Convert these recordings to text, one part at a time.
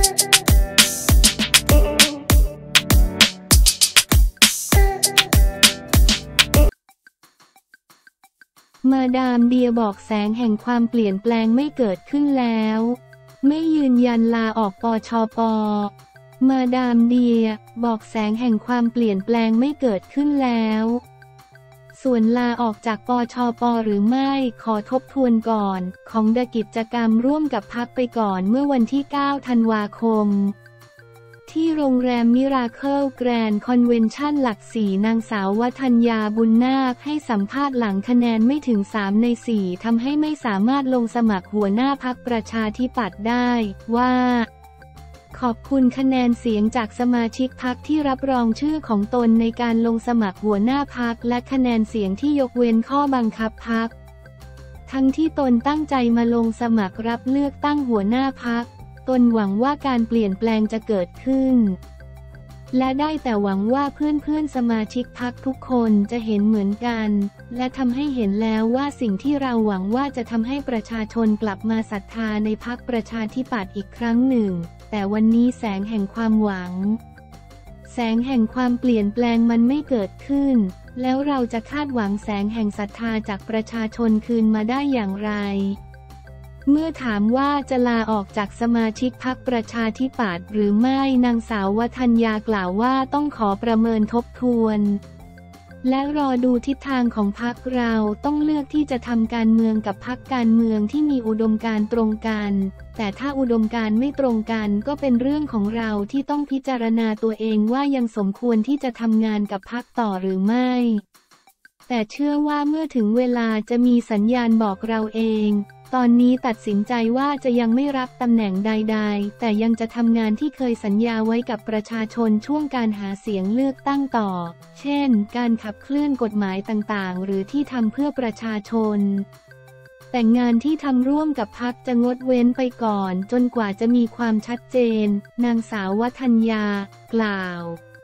มาดามเดียบอกแสงแห่งความเปลี่ยนแปลงไม่เกิดขึ้นแล้วไม่ยืนยันลาออกปชป.มาดามเดียบอกแสงแห่งความเปลี่ยนแปลงไม่เกิดขึ้นแล้วส่วนลาออกจากปชป.หรือไม่ขอทบทวนก่อนของกิจกรรมร่วมกับพรรคไปก่อนเมื่อวันที่ 9 ธันวาคมที่โรงแรมมิราเคิลแกรนด์คอนเวนชั่นหลักสี่นางสาววทัญญาบุญนาคให้สัมภาษณ์หลังคะแนนไม่ถึง3 ใน 4ทำให้ไม่สามารถลงสมัครหัวหน้าพรรคประชาธิปัตย์ได้ว่าขอบคุณคะแนนเสียงจากสมาชิกพรรคที่รับรองชื่อของตนในการลงสมัครหัวหน้าพรรคและคะแนนเสียงที่ยกเว้นข้อบังคับพรรคทั้งที่ตนตั้งใจมาลงสมัครรับเลือกตั้งหัวหน้าพรรคตนหวังว่าการเปลี่ยนแปลงจะเกิดขึ้นและได้แต่หวังว่าเพื่อนสมาชิกพรรคทุกคนจะเห็นเหมือนกันและทำให้เห็นแล้วว่าสิ่งที่เราหวังว่าจะทำให้ประชาชนกลับมาศรัทธาในพรรคประชาธิปัตย์อีกครั้งหนึ่งแต่วันนี้แสงแห่งความหวังแสงแห่งความเปลี่ยนแปลงมันไม่เกิดขึ้นแล้วเราจะคาดหวังแสงแห่งศรัทธาจากประชาชนคืนมาได้อย่างไรเมื่อถามว่าจะลาออกจากสมาชิกพรรคประชาธิปัตย์หรือไม่นางสาววทัญญากล่าวว่าต้องขอประเมินทบทวนและรอดูทิศทางของพรรคเราต้องเลือกที่จะทำการเมืองกับพรรคการเมืองที่มีอุดมการณ์ตรงกันแต่ถ้าอุดมการณ์ไม่ตรงกันก็เป็นเรื่องของเราที่ต้องพิจารณาตัวเองว่ายังสมควรที่จะทำงานกับพรรคต่อหรือไม่แต่เชื่อว่าเมื่อถึงเวลาจะมีสัญญาณบอกเราเองตอนนี้ตัดสินใจว่าจะยังไม่รับตำแหน่งใดๆแต่ยังจะทำงานที่เคยสัญญาไว้กับประชาชนช่วงการหาเสียงเลือกตั้งต่อเช่นการขับเคลื่อนกฎหมายต่างๆหรือที่ทำเพื่อประชาชนแต่งานที่ทำร่วมกับพรรคจะงดเว้นไปก่อนจนกว่าจะมีความชัดเจนนางสาววทัญญากล่าว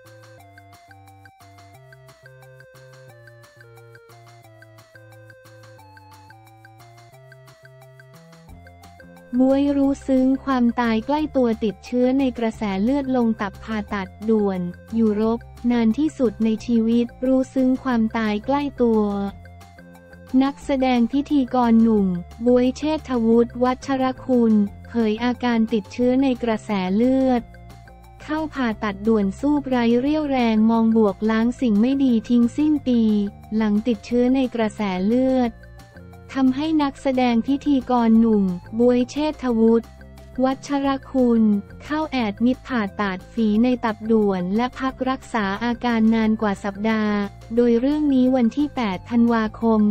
บ๊วยรู้ซึ้งความตายใกล้ตัวติดเชื้อในกระแสเลือดลงตับผ่าตัดด่วนอยู่รบนานที่สุดในชีวิตรู้ซึ้งความตายใกล้ตัวนักแสดงพิธีกรหนุ่มบ๊วยเชษฐวุฒิวัชรคุณเผยอาการติดเชื้อในกระแสเลือดเข้าผ่าตัดด่วนสู้ไร้เรี่ยวแรงมองบวกล้างสิ่งไม่ดีทิ้งสิ้นปีหลังติดเชื้อในกระแสเลือดทำให้นักแสดงพิธีกรหนุ่มบ๊วยเชษฐวุฒิวัชรคุณเข้าแอดมิดผ่าตัดฝีในตับด่วนและพักรักษาอาการนานกว่าสัปดาห์โดยเรื่องนี้วันที่ 8 ธันวาคม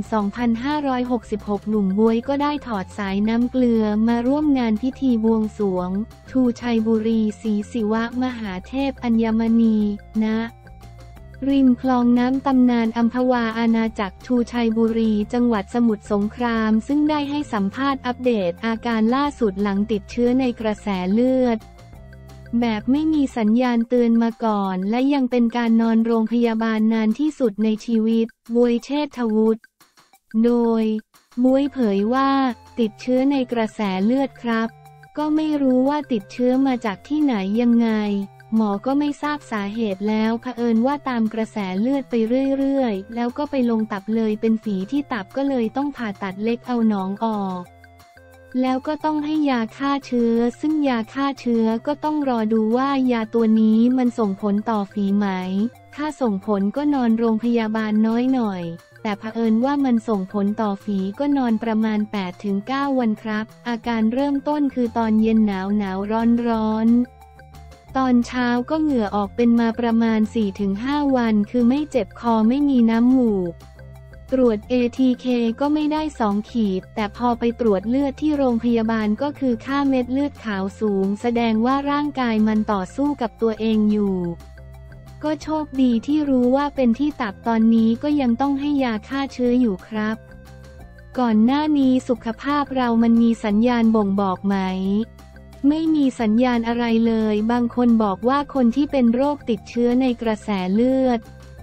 2566 หนุ่มบ๊วยก็ได้ถอดสายน้ำเกลือมาร่วมงานพิธีบวงสรวงชูชัยบุรีศรีศิวะมหาเทพอัญมณีณริมคลองน้ำตำนานอัมพวาอาณาจักรชูชัยบุรีจังหวัดสมุทรสงครามซึ่งได้ให้สัมภาษณ์อัปเดตอาการล่าสุดหลังติดเชื้อในกระแสเลือดแบบไม่มีสัญญาณเตือนมาก่อนและยังเป็นการนอนโรงพยาบาลนานที่สุดในชีวิตบ๊วยเชษฐวุฒิโดยบ๊วยเผยว่าติดเชื้อในกระแสเลือดครับก็ไม่รู้ว่าติดเชื้อมาจากที่ไหนยังไงหมอก็ไม่ทราบสาเหตุแล้วเผอิญว่าตามกระแสเลือดไปเรื่อยๆแล้วก็ไปลงตับเลยเป็นฝีที่ตับก็เลยต้องผ่าตัดเล็กเอาหนองออกแล้วก็ต้องให้ยาฆ่าเชื้อซึ่งยาฆ่าเชื้อก็ต้องรอดูว่ายาตัวนี้มันส่งผลต่อฝีไหมถ้าส่งผลก็นอนโรงพยาบาลน้อยหน่อยแต่เผอิญว่ามันส่งผลต่อฝีก็นอนประมาณ 8-9 วันครับอาการเริ่มต้นคือตอนเย็นหนาวร้อนตอนเช้าก็เหงื่อออกเป็นมาประมาณ 4-5 วันคือไม่เจ็บคอไม่มีน้ำมูกตรวจ ATK ก็ไม่ได้2 ขีดแต่พอไปตรวจเลือดที่โรงพยาบาลก็คือค่าเม็ดเลือดขาวสูงแสดงว่าร่างกายมันต่อสู้กับตัวเองอยู่ก็โชคดีที่รู้ว่าเป็นที่ตับตอนนี้ก็ยังต้องให้ยาฆ่าเชื้ออยู่ครับก่อนหน้านี้สุขภาพเรามันมีสัญญาณบ่งบอกไหมไม่มีสัญญาณอะไรเลยบางคนบอกว่าคนที่เป็นโรคติดเชื้อในกระแสเลือด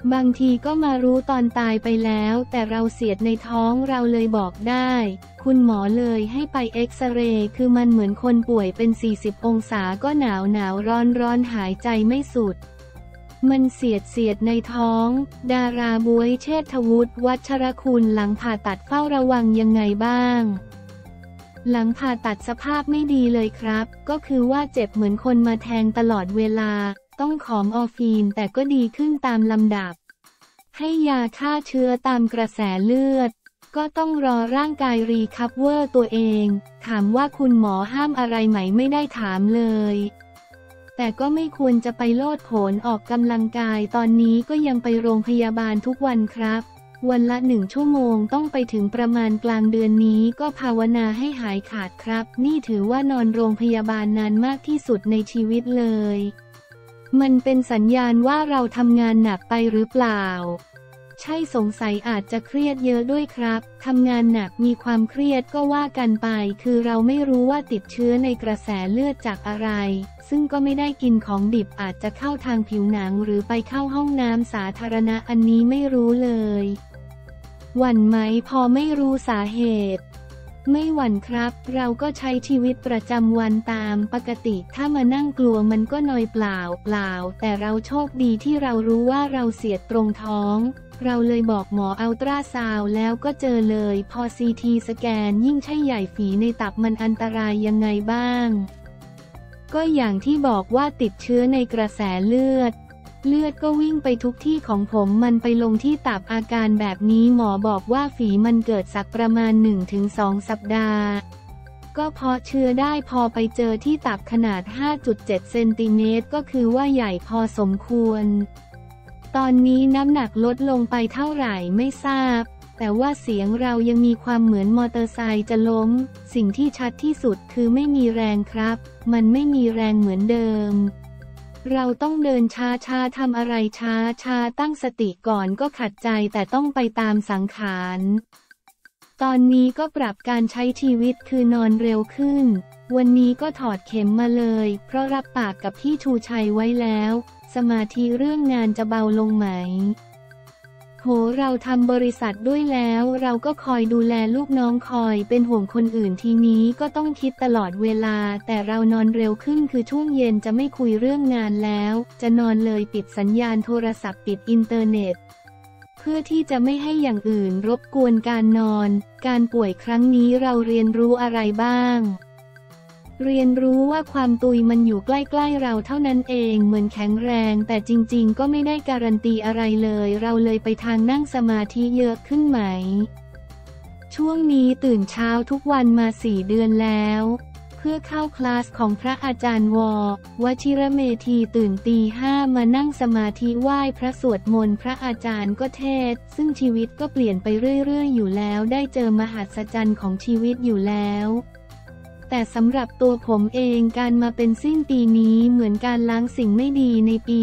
บางทีก็มารู้ตอนตายไปแล้วแต่เราเสียดในท้องเราเลยบอกได้คุณหมอเลยให้ไปเอ็กซเรย์คือมันเหมือนคนป่วยเป็น40องศาก็หนาวร้อนหายใจไม่สุดมันเสียดในท้องดาราบ๊วยเชษฐวุฒิวัชรคุณหลังผ่าตัดเฝ้าระวังยังไงบ้างหลังผ่าตัดสภาพไม่ดีเลยครับก็คือว่าเจ็บเหมือนคนมาแทงตลอดเวลาต้องขอมอร์ฟีนแต่ก็ดีขึ้นตามลำดับให้ยาฆ่าเชื้อตามกระแสเลือดก็ต้องรอร่างกายรีคัฟเวอร์ตัวเองถามว่าคุณหมอห้ามอะไรไหมไม่ได้ถามเลยแต่ก็ไม่ควรจะไปโลดโผนออกกำลังกายตอนนี้ก็ยังไปโรงพยาบาลทุกวันครับวันละ1 ชั่วโมงต้องไปถึงประมาณกลางเดือนนี้ก็ภาวนาให้หายขาดครับนี่ถือว่านอนโรงพยาบาลนานมากที่สุดในชีวิตเลยมันเป็นสัญญาณว่าเราทำงานหนักไปหรือเปล่าใช่สงสัยอาจจะเครียดเยอะด้วยครับทำงานหนักมีความเครียดก็ว่ากันไปคือเราไม่รู้ว่าติดเชื้อในกระแสเลือดจากอะไรซึ่งก็ไม่ได้กินของดิบอาจจะเข้าทางผิวหนังหรือไปเข้าห้องน้ำสาธารณะอันนี้ไม่รู้เลยหวั่นไหมพอไม่รู้สาเหตุไม่หวั่นครับเราก็ใช้ชีวิตประจำวันตามปกติถ้ามานั่งกลัวมันก็นอยเปล่าแต่เราโชคดีที่เรารู้ว่าเราเสียดตรงท้องเราเลยบอกหมออัลตราซาวด์แล้วก็เจอเลยพอซีทีสแกนยิ่งใช่ใหญ่ฝีในตับมันอันตรายยังไงบ้างก็อย่างที่บอกว่าติดเชื้อในกระแสเลือดก็วิ่งไปทุกที่ของผมมันไปลงที่ตับอาการแบบนี้หมอบอกว่าฝีมันเกิดสักประมาณ 1-2 สัปดาห์ก็เพราะเชื้อได้พอไปเจอที่ตับขนาด 5.7 เซนติเมตรก็คือว่าใหญ่พอสมควรตอนนี้น้ำหนักลดลงไปเท่าไหร่ไม่ทราบแต่ว่าเสียงเรายังมีความเหมือนมอเตอร์ไซค์จะล้มสิ่งที่ชัดที่สุดคือไม่มีแรงครับมันไม่มีแรงเหมือนเดิมเราต้องเดินช้าทำอะไรช้าตั้งสติก่อนก็ขัดใจแต่ต้องไปตามสังขารตอนนี้ก็ปรับการใช้ชีวิตคือนอนเร็วขึ้นวันนี้ก็ถอดเข็มมาเลยเพราะรับปากกับพี่ชูชัยไว้แล้วสมาธิเรื่องงานจะเบาลงไหมโหเราทำบริษัทด้วยแล้วเราก็คอยดูแลลูกน้องคอยเป็นห่วงคนอื่นทีนี้ก็ต้องคิดตลอดเวลาแต่เรานอนเร็วขึ้นคือช่วงเย็นจะไม่คุยเรื่องงานแล้วจะนอนเลยปิดสัญญาณโทรศัพท์ปิดอินเทอร์เน็ตเพื่อที่จะไม่ให้อย่างอื่นรบกวนการนอนการป่วยครั้งนี้เราเรียนรู้อะไรบ้างเรียนรู้ว่าความตุยมันอยู่ใกล้ๆเราเท่านั้นเองเหมือนแข็งแรงแต่จริงๆก็ไม่ได้การันตีอะไรเลยเราเลยไปทางนั่งสมาธิเยอะขึ้นไหมช่วงนี้ตื่นเช้าทุกวันมา4 เดือนแล้วเพื่อเข้าคลาสของพระอาจารย์วชิรเมธีตื่นตี 5มานั่งสมาธิไหว้พระสวดมนต์พระอาจารย์ก็เทศซึ่งชีวิตก็เปลี่ยนไปเรื่อยๆอยู่แล้วได้เจอมหัศจรรย์ของชีวิตอยู่แล้วแต่สำหรับตัวผมเองการมาเป็นสิ้นปีนี้เหมือนการล้างสิ่งไม่ดีในปี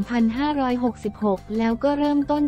2566 แล้วก็เริ่มต้น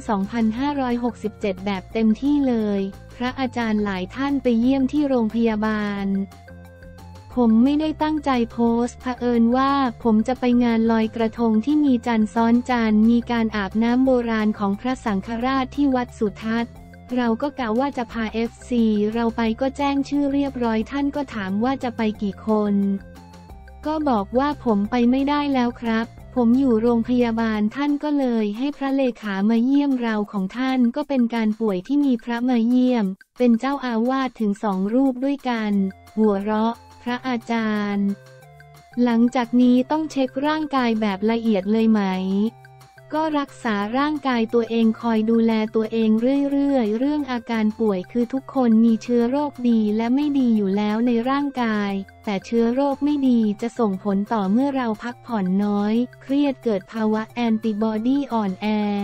2567 แบบเต็มที่เลยพระอาจารย์หลายท่านไปเยี่ยมที่โรงพยาบาลผมไม่ได้ตั้งใจโพสต์เผอิญว่าผมจะไปงานลอยกระทงที่มีจันทร์ซ้อนจันทร์มีการอาบน้ำโบราณของพระสังฆราชที่วัดสุทัศน์เราก็กะว่าจะพา FC เราไปก็แจ้งชื่อเรียบร้อยท่านก็ถามว่าจะไปกี่คนก็บอกว่าผมไปไม่ได้แล้วครับผมอยู่โรงพยาบาลท่านก็เลยให้พระเลขามาเยี่ยมเราของท่านก็เป็นการป่วยที่มีพระมาเยี่ยมเป็นเจ้าอาวาสถึง2 รูปด้วยกันหัวเราะพระอาจารย์หลังจากนี้ต้องเช็คร่างกายแบบละเอียดเลยไหมก็รักษาร่างกายตัวเองคอยดูแลตัวเองเรื่อยๆเรื่องอาการป่วยคือทุกคนมีเชื้อโรคดีและไม่ดีอยู่แล้วในร่างกายแต่เชื้อโรคไม่ดีจะส่งผลต่อเมื่อเราพักผ่อนน้อยเครียดเกิดภาวะแอนติบอดีอ่อนแอ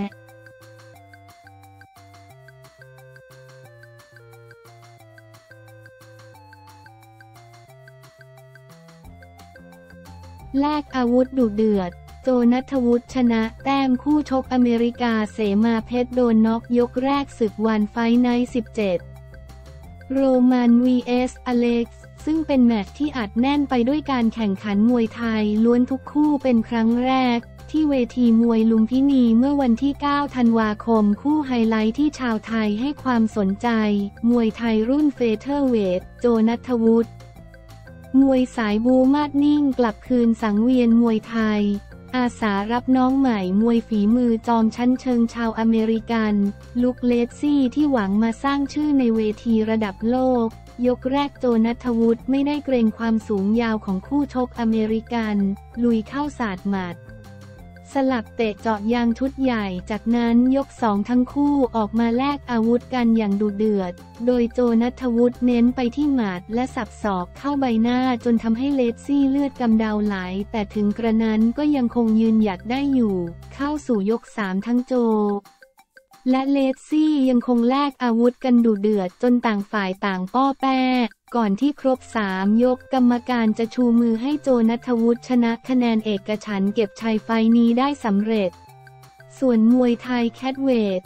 แลกอาวุธดุเดือดโจณัฐวุฒิชนะแต้มคู่ชกอเมริกาเสมาเพชรโดนน็อกยกแรกศึกวันไฟท์ไนท์ 17 โรมัน vs อเล็กซ์ซึ่งเป็นแมตช์ที่อัดแน่นไปด้วยการแข่งขันมวยไทยล้วนทุกคู่เป็นครั้งแรกที่เวทีมวยลุมพินีเมื่อวันที่ 9 ธันวาคมคู่ไฮไลท์ที่ชาวไทยให้ความสนใจมวยไทยรุ่นเฟเธอร์เวทโจณัฐวุฒิมวยสายบูมาดนิ่งกลับคืนสังเวียนมวยไทยอาสารับน้องใหม่มวยฝีมือจอมชั้นเชิงชาวอเมริกันลุคเลสซี่ที่หวังมาสร้างชื่อในเวทีระดับโลกยกแรกโจณัฐวุฒิไม่ได้เกรงความสูงยาวของคู่ชกอเมริกันลุยเข้าสาดหมัดสลับเตะเจาะยางชุดใหญ่จากนั้นยก2ทั้งคู่ออกมาแลกอาวุธกันอย่างดุเดือดโดยโจณัฐวุฒิเน้นไปที่หมัดและสับศอกเข้าใบหน้าจนทำให้เลสซี่เลือดกำเดาไหลแต่ถึงกระนั้นก็ยังคงยืนหยัดได้อยู่เข้าสู่ยก3ทั้งโจและเลสซี่ยังคงแลกอาวุธกันดุเดือดจนต่างฝ่ายต่างป้อแป้ก่อนที่ครบ3ยกกรรมการจะชูมือให้โจณัฐวุฒิชนะคะแนนเอกฉันท์เก็บชัยไฟล์นี้ได้สำเร็จส่วนมวยไทยแคทเวท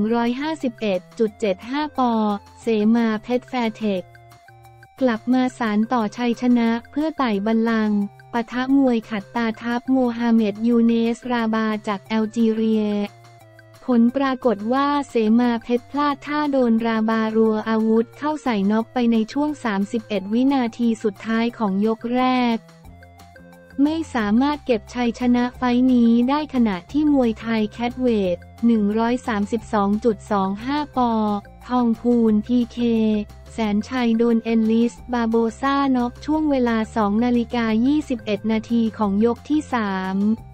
151.75 ปอนด์เสมาเพชรแฟร์เทคกลับมาศาลต่อชัยชนะเพื่อไต่บัลลังก์ปะทะมวยขัดตาทัพโมฮัมเหม็ดยูเนสราบาจากแอลจีเรียผลปรากฏว่าเสมาเพชรพลาดท่าโดนราบารัวอาวุธเข้าใส่น็อกไปในช่วง31วินาทีสุดท้ายของยกแรกไม่สามารถเก็บชัยชนะไฟล์นี้ได้ขณะที่มวยไทยแคทเวท 132.25 ปอนด์ทองพูน PK แสนชัยโดนเอลลิสบาโบซ่าน็อกช่วงเวลา 2:21 นาทีของยกที่ 3